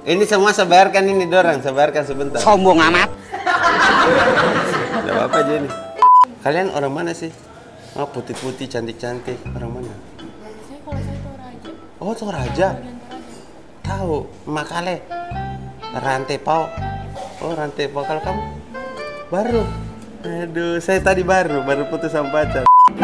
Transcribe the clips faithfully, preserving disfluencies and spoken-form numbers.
Ini semua saya bayarkan ini dorang, saya bayarkan sebentar. Sombong amat. Tidak apa-apa aja ini. Kalian orang mana sih? Oh, putih-putih, cantik-cantik. Orang mana? Saya kalau saya Toraja. Oh, Toraja. Tahu, Makale. Rantai Pau. Oh, Rantai Pau. Kalau kamu? Baru. Aduh, saya tadi baru, baru putus sama pacar.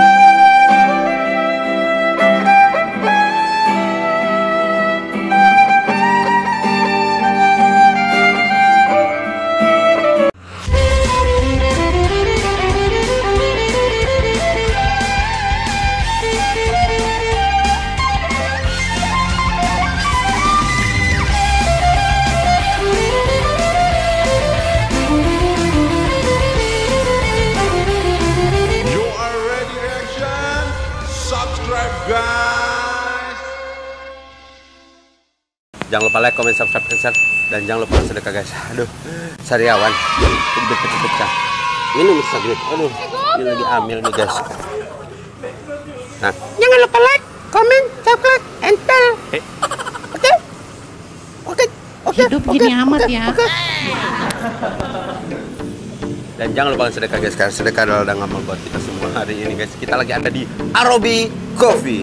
Jangan lupa like, comment, subscribe, dan share. Dan jangan lupa sedekah guys. Aduh, sariawan. Udah pecah-pecah. Ini bisa duit. Aduh, ini lagi ambil nih guys. Nah, Jangan lupa like, comment, subscribe, and share. eh, Oke? Oke? Oke? Hidup Oke? gini amat Oke? ya. Oke? dan jangan lupa sedekah guys. Karena sedekah adalah ngamal buat kita semua hari ini guys. Kita lagi ada di Arobi Coffee.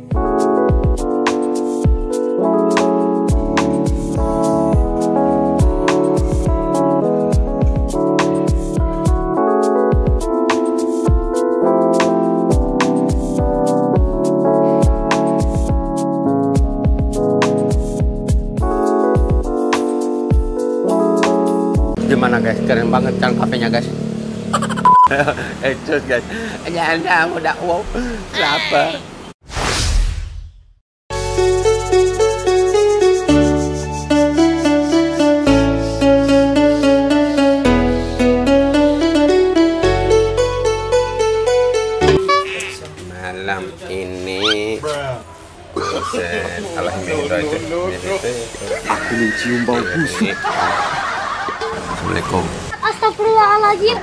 Gimana guys, keren banget kan kafenya guys. Eh cus guys, jangan udah wow, lapar. Malam ini buset, alhamdulillah itu. Aku mencium bau busuk. Assalamualaikum. Astagfirullahaladzim.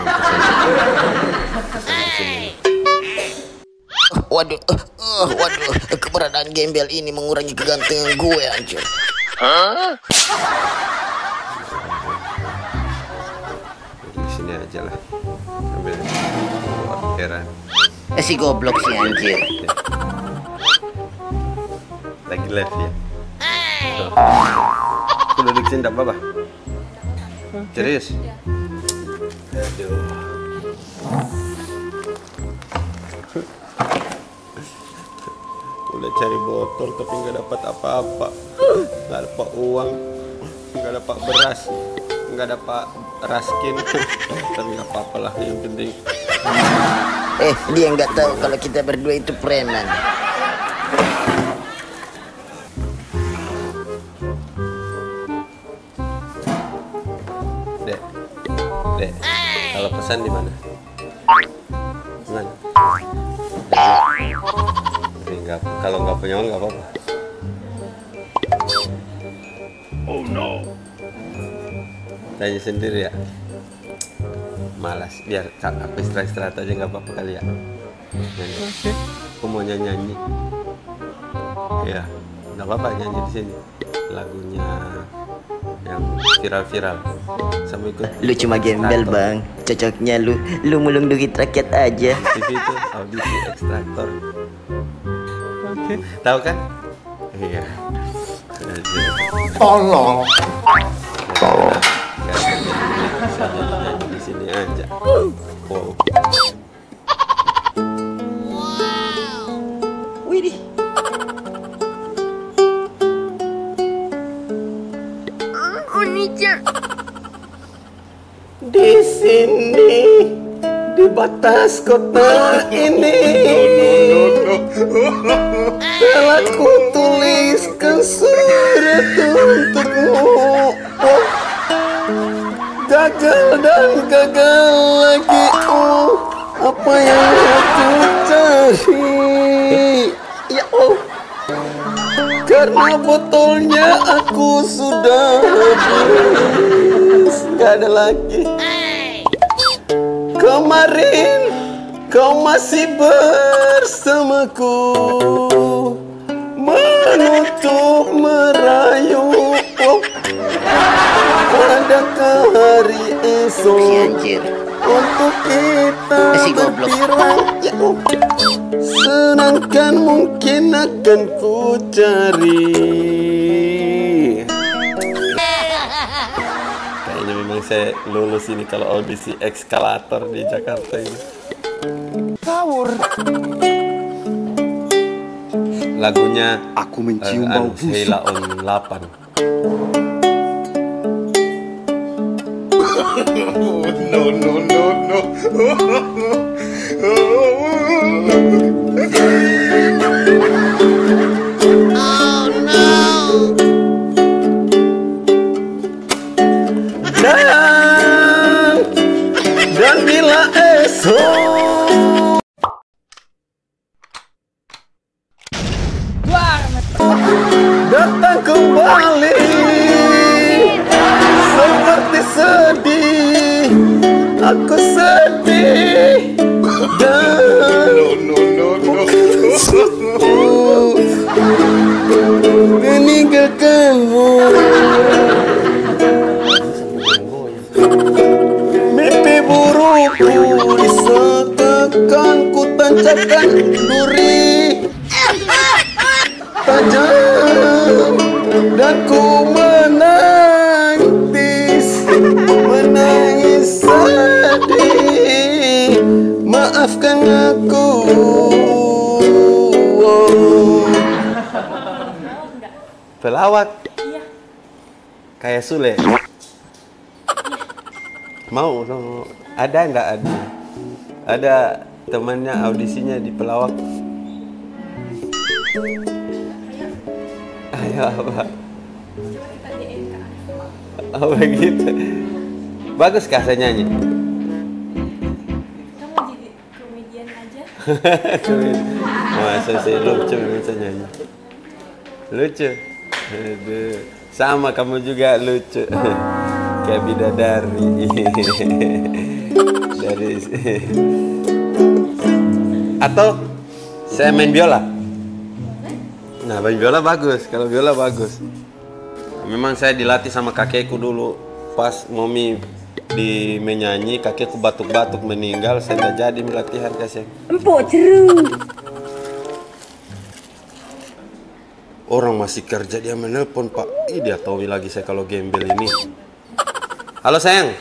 Waduh, uh, uh, waduh, keberadaan gembel ini mengurangi kegantengan gue anjir. Hah? Di sini aja lah. Sambil orderan. Eh si goblok si anjir. Lagi live ya. Aku duduk sini enggak apa-apa. Serius? Aduh. Udah cari botol tapi nggak dapat apa-apa. Nggak dapat uang, nggak dapat beras, nggak dapat raskin. Tapi nggak apa-apa lah, yang penting. Eh dia nggak tahu kalau kita berdua itu preman. Dek, dek, kalau pesan di mana? Mana? Enggak, kalau nggak punya uang nggak apa-apa. Oh no. Tanya sendiri ya. Malas, biar aku istirahat-istirahat aja nggak apa-apa kali ya. Nyanyi. Aku mau nyanyi-nyanyi. Iya, nggak apa-apa nyanyi di sini. Lagunya yang viral-viral. Sama ikut. Lu cuma gembel bang, cocoknya lu, lu mulung duit rakyat aja. T V itu audisi ekstraktor. Tahu kan? Iya. Tolong. Tolong. Bisa nyanyi di sini aja. Wow. Widih. Oni-chan. Di sini, di batas kota ini, telah ku tuliskan surat untukmu. Oh, gagal dan gagal lagi. Oh, apa yang aku cari? Ya oh, karena botolnya aku sudah habis, gak ada lagi. Kemarin kau masih bersamaku, menutup merayu. Oh, Adakah hari esok Si anjir. untuk kita Si goblok. berpirang? Ya, oh. Senangkan mungkin akan ku cari. Kayaknya memang saya lulus ini kalau audisi ekskalator di Jakarta ini. Kawur. Lagunya Aku mencium eh, bau anu, busuk. Sheila on delapan. No, no, no, no. Dan dan bila esok datang kembali seperti sedih, aku sedih dan No, no, no, meninggalkanmu. Mimpi burukku disetekan, ku tancapkan duri tajam dan ku menangis, menangis sedih. Maafkan aku. Pelawak. Kayak Sule. Mau no. Ada enggak ada? Ada temannya audisinya di pelawak. Ayo apa? Oh begitu. Bagus kah saya nyanyi? Kamu jadi komedian aja. Masa saya lucu memang saya nyanyi. Lucu. Aduh. Sama kamu juga lucu. Kayak bidadari. Dari atau saya main biola. Nah, main biola bagus. Kalau biola bagus. Memang saya dilatih sama kakekku dulu. Pas Momi di menyanyi, kakekku batuk-batuk meninggal. Saya tidak jadi melatihan kasih. Empuk jeru. Orang masih kerja dia menelpon Pak. Ih dia tahu lagi saya kalau gembel ini. Halo sayang.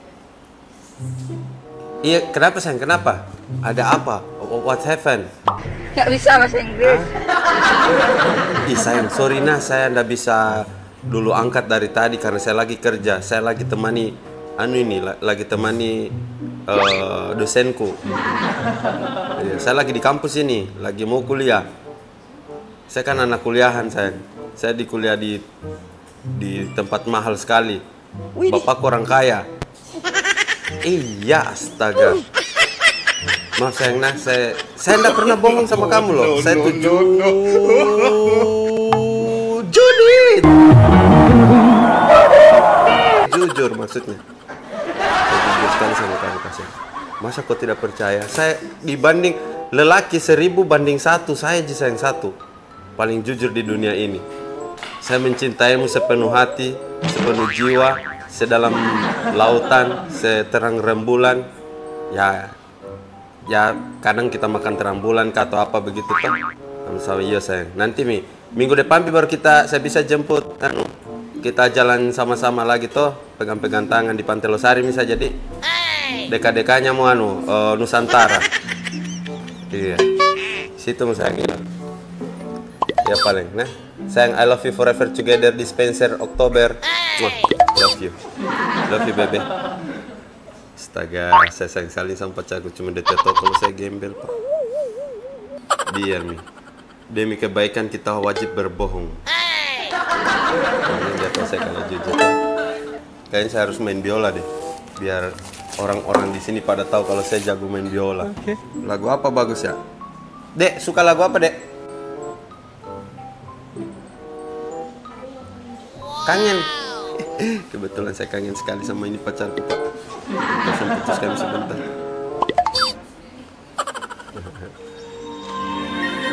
Iya kenapa sayang? Kenapa? Ada apa? What happened? Nggak bisa bahasa Inggris. Ih sayang, sorry nah saya ndak bisa dulu angkat dari tadi karena saya lagi kerja. Saya lagi temani anu ini, lagi temani uh, dosenku. Ya, saya lagi di kampus ini, lagi mau kuliah. Saya kan anak kuliahan sayang. Saya di kuliah di di tempat mahal sekali. Bapakku orang kaya. Iya astaga. Maaf sayang nah, saya saya ndak pernah bohong sama kamu loh. Saya tuh jujur. Jujur maksudnya. Saya jujur sekali sama kamu kasih. Masa kau tidak percaya? Saya dibanding lelaki seribu banding satu, saya aja sayang satu. Paling jujur di dunia ini. Saya mencintaimu sepenuh hati, sepenuh jiwa, sedalam lautan, seterang rembulan. Ya, ya kadang kita makan terang bulan atau apa begitu kan? Sama iya sayang. Nanti mi minggu depan baru kita saya bisa jemput. Anu, kita jalan sama-sama lagi toh, pegang-pegang tangan di Pantai Losari bisa jadi. Deka-dekanya mau anu uh, Nusantara. Iya. Situ mau sayang ini. Ya paling, nah sayang I love you forever together dispenser Oktober. Wah, love you, love you bebe. Astaga, saya sayang sekali sama pacarku cuma dia tahu kalau saya gembel pak. Biar nih, demi kebaikan kita wajib berbohong. Ini dia tahu saya kalau jujur. Kayaknya saya harus main biola deh, biar orang-orang di sini pada tahu kalau saya jago main biola. Okay. Lagu apa bagus ya? Dek, suka lagu apa dek? Kangen. Kebetulan saya kangen sekali sama ini pacarku pak. Kita putus kami sebentar.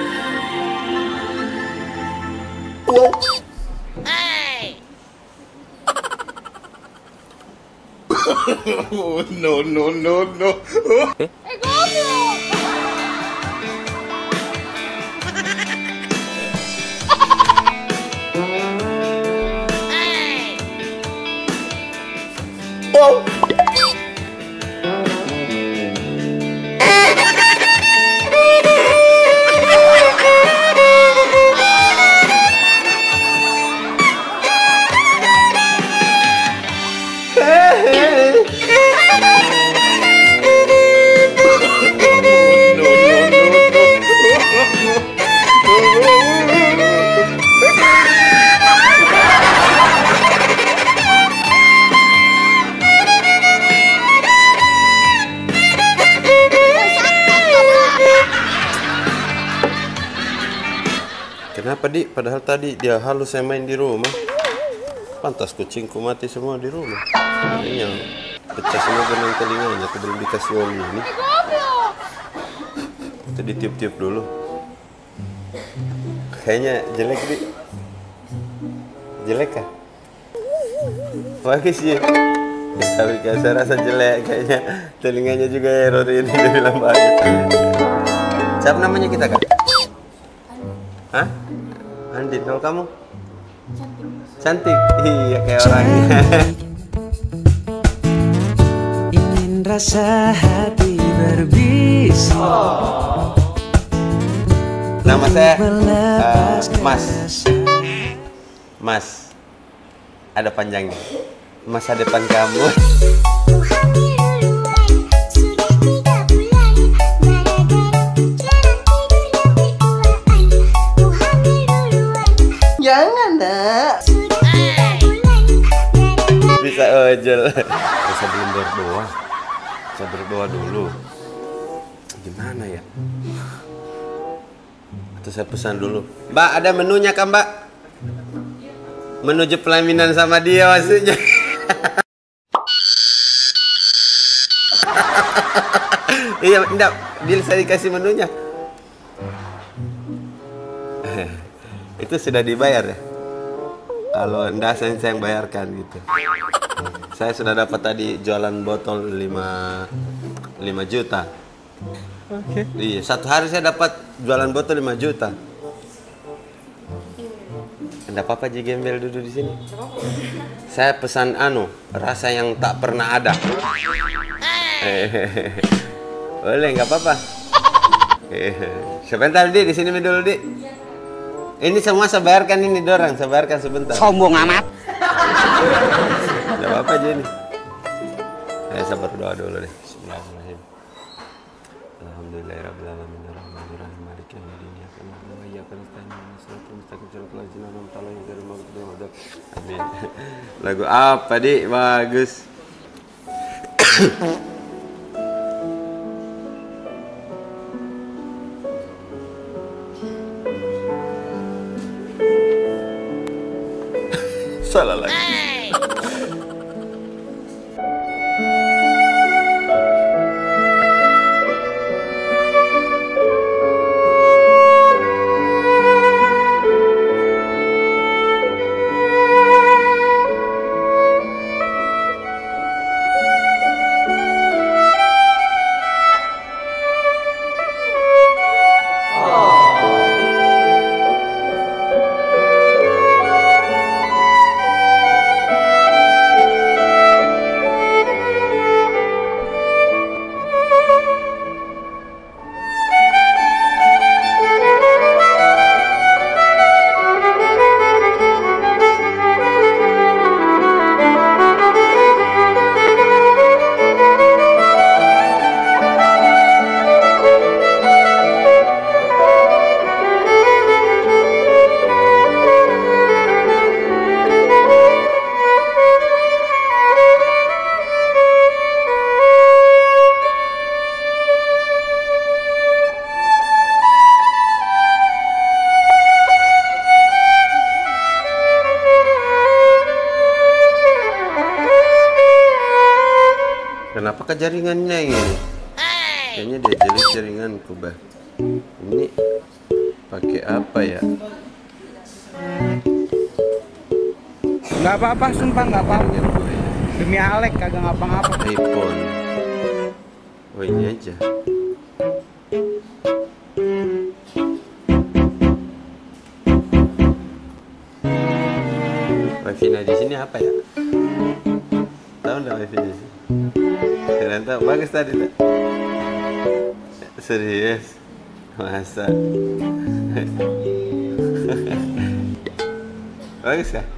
Wow. Oh, no, no, no, no. Eh, goblok. Wow. Kenapa Di? Padahal tadi dia halus saya main di rumah. Pantas kucingku mati semua di rumah. Kayaknya pecah semua benang telinganya. Aku belum dikasih oli ini. Itu ditiup-tiup dulu. Kayaknya jelek Di. Jelek kah? Bagus ya. Tapi kayak saya rasa jelek kayaknya. Telinganya juga error ini. Dia bilang bagus. Siapa namanya kita Kak? Hah? Andin, kalau kamu? Cantik. Cantik? Iya, kayak orangnya. Ingin rasa hati berbisa. Oh. Nama saya uh, Mas. Mas. Ada panjangnya. Masa depan kamu. Jangan nak. Bisa ojol. Bisa belum berdoa. Bisa berdoa dulu. Gimana ya? Atau saya pesan dulu. Mbak, ada menunya kan Mbak? Menuju pelaminan sama dia maksudnya. Iya, enggak. Bil saya dikasih menunya. Itu sudah dibayar ya? Kalau enggak saya yang bayarkan gitu. Saya sudah dapat tadi jualan botol lima juta. Oke. Okay. Iya, satu hari saya dapat jualan botol lima juta. Enggak apa-apa Ji Gembel duduk di sini. Saya pesan anu, rasa yang tak pernah ada. Boleh, nggak apa-apa. Sebentar Di, di sini dulu Di. Ini semua saya bayarkan ini dorang, saya bayarkan sebentar. Sombong amat. Tidak apa-apa aja ini. Saya berdoa dulu deh. Bismillahirrahmanirrahim. Alhamdulillahirabbil alamin arrahmanirrahim maliki yaumiddin iyyaka na'budu wa iyyaka nasta'in ihdinas siratal mustaqim siratal ladzina an'amta 'alaihim ghairil maghdubi 'alaihim. Amin. Lagu apa Di? Bagus. Salah lagi. Kenapa ke jaringannya ini? Kayaknya dia jelek jaringanku bah. Ini pakai apa ya? Nggak apa-apa, sumpah nggak apa-apa. Demi Alek kagak ngapa-ngapa. iPhone. Oh ini aja. Wifi-nya di sini apa ya? Tahu nggak wifi di sini? Kalian tahu? Bagus tadi tak? Serius? Masa? Bagus kah?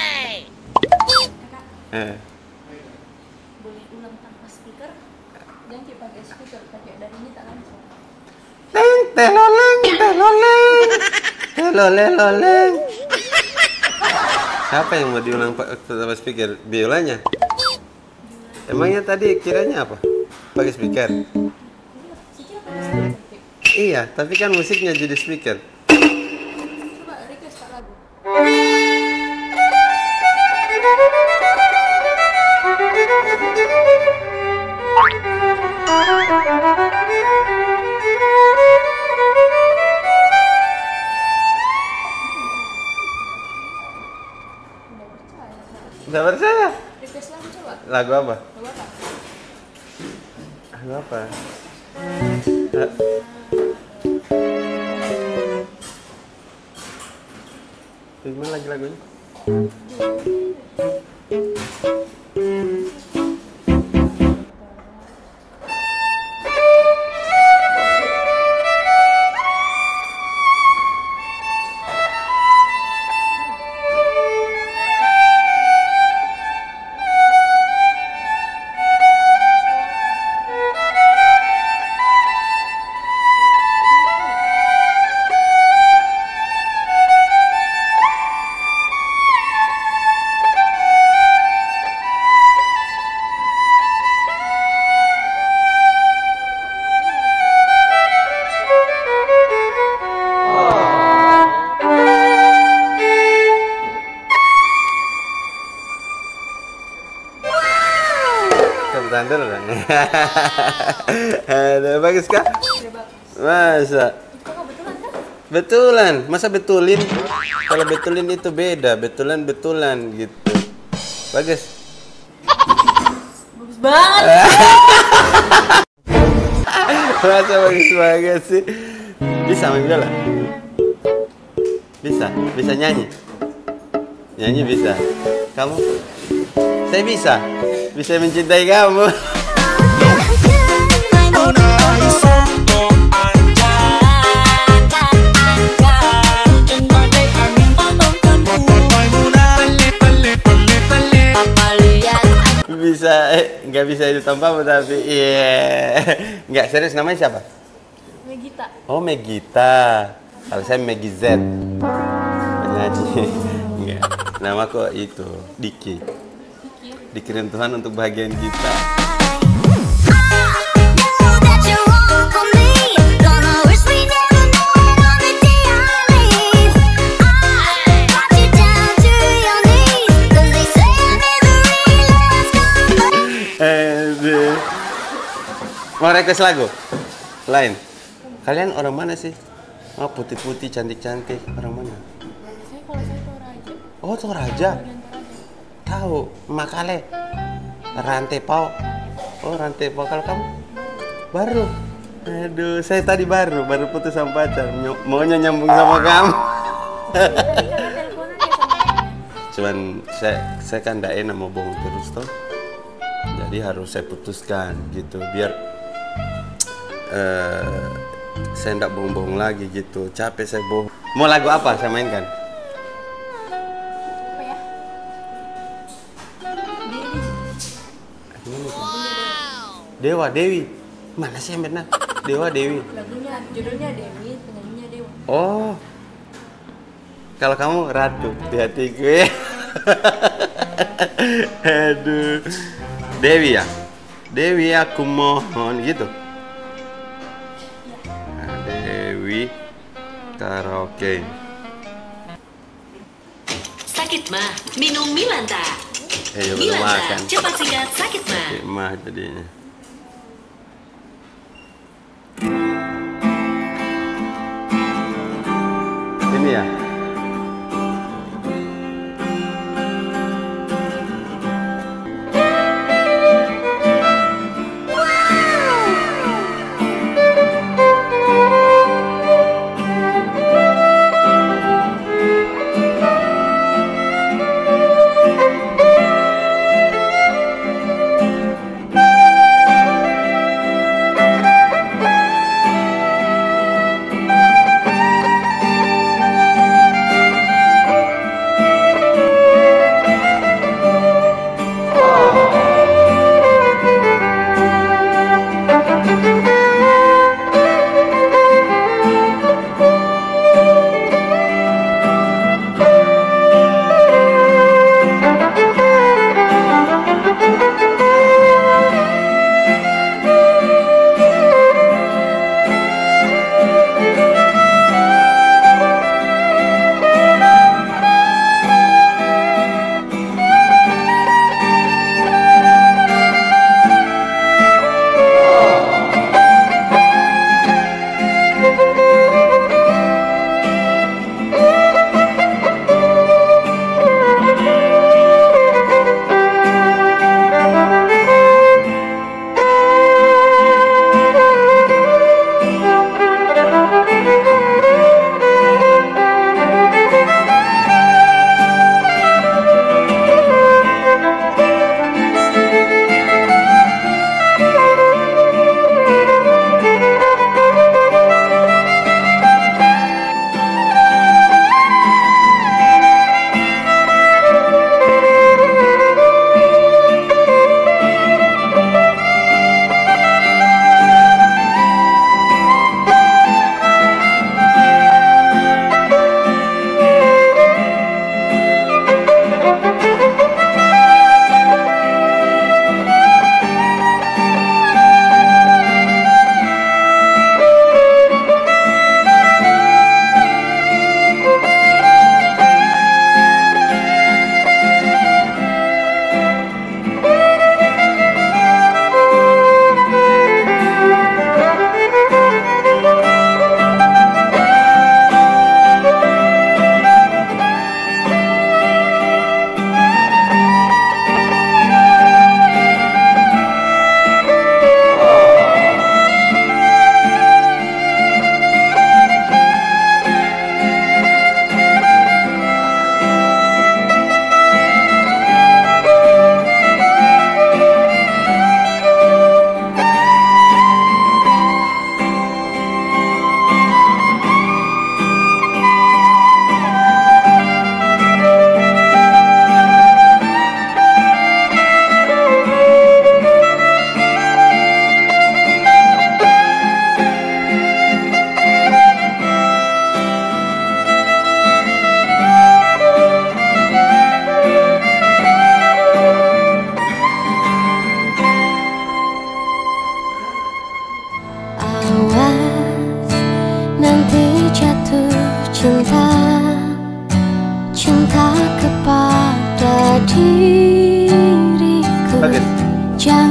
Eh. Boleh ulang tanpa speaker? Jangan kayak pakai speaker, pakai dari ini tak langsung. Teng teloleng teloleng teloleloleng. Siapa yang mau diulang pakai speaker? Biolanya? Emangnya tadi kiranya apa? Pakai speaker? Iya, tapi kan musiknya jadi speaker. Coba request tak lagu. Nggak percaya? Request lagu coba. Lagu apa? Lagu apa? Lagu apa? Gimana lagi lagunya? Kebetulan dulu kan? Aduh, bagus kah? Masa? Kok betulan kan? Betulan, masa betulin? Kalau betulin itu beda, betulan betulan gitu. Bagus. Bagus banget. Masa bagus banget sih? Bisa main biola? Bisa, bisa nyanyi? Nyanyi bisa. Kamu? Saya bisa. Bisa mencintai kamu. Bisa, eh, nggak bisa itu tanpamu tapi iya, yeah. Nggak serius, namanya siapa? Megita. Oh Megita, kalau saya Megi Z, penyanyi. Nggak, nama kok itu Diki. Dikirim Tuhan untuk bahagian kita. Mau request lagu lain? Kalian orang mana sih? Oh putih-putih, cantik-cantik. Orang mana? Saya kalau saya Toraja. Oh Toraja. Tahu Makale, Rantepau. Oh Rantepau. Kalau kamu baru. Aduh, saya tadi baru baru putus sama pacar. Ny- maunya nyambung sama kamu. Cuman saya saya kan ndak enak mau bohong terus toh. Jadi harus saya putuskan gitu biar uh, saya ndak bohong-bohong lagi gitu. Capek saya bohong. Mau lagu apa saya mainkan? Apa ya? Dewa, Dewi. Mana sih yang benar? Dewa, Dewi. Lagunya, judulnya Dewi, penyanyinya Dewa. Oh. Kalau kamu Ratu di hatiku ya. Aduh. Dewi ya? Dewi aku mohon gitu. Nah, Dewi karaoke. Sakit mah, minum Milanta. Eh, ya belum makan. Milanta, cepat singkat sakit mah. Sakit mah jadinya. Ini ya?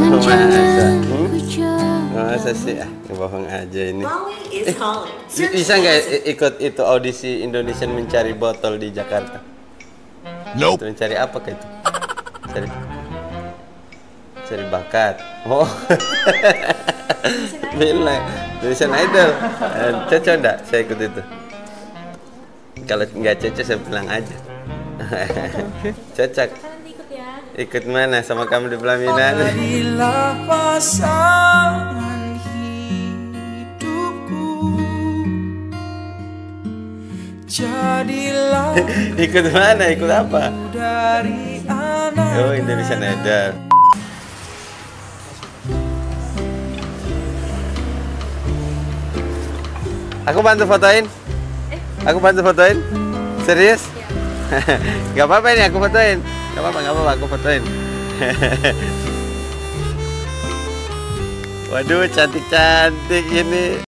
Masa? Hmm? Masa sih? Ah, bohong aja ini. is calling. Bi- Bisa nggak i- ikut itu audisi Indonesian Mencari Botol di Jakarta? Nope. Itu mencari apa kayak itu? Cari, cari bakat. Oh, bilang Indonesian Idol. Eh, Cocok enggak saya ikut itu? Kalau nggak cocok saya bilang aja. Cocok. Kan nanti ikut ya. Ikut mana sama kamu di pelaminan? Jadilah pasangan hidupku. Jadilah Ikut mana? Ikut apa? dari anak. Oh, Indonesian Idol. Aku bantu fotoin. Aku bantu fotoin. Serius? Gak apa-apa ini aku fotoin. Gak apa-apa, gak apa-apa aku fotoin. Waduh, cantik-cantik ini.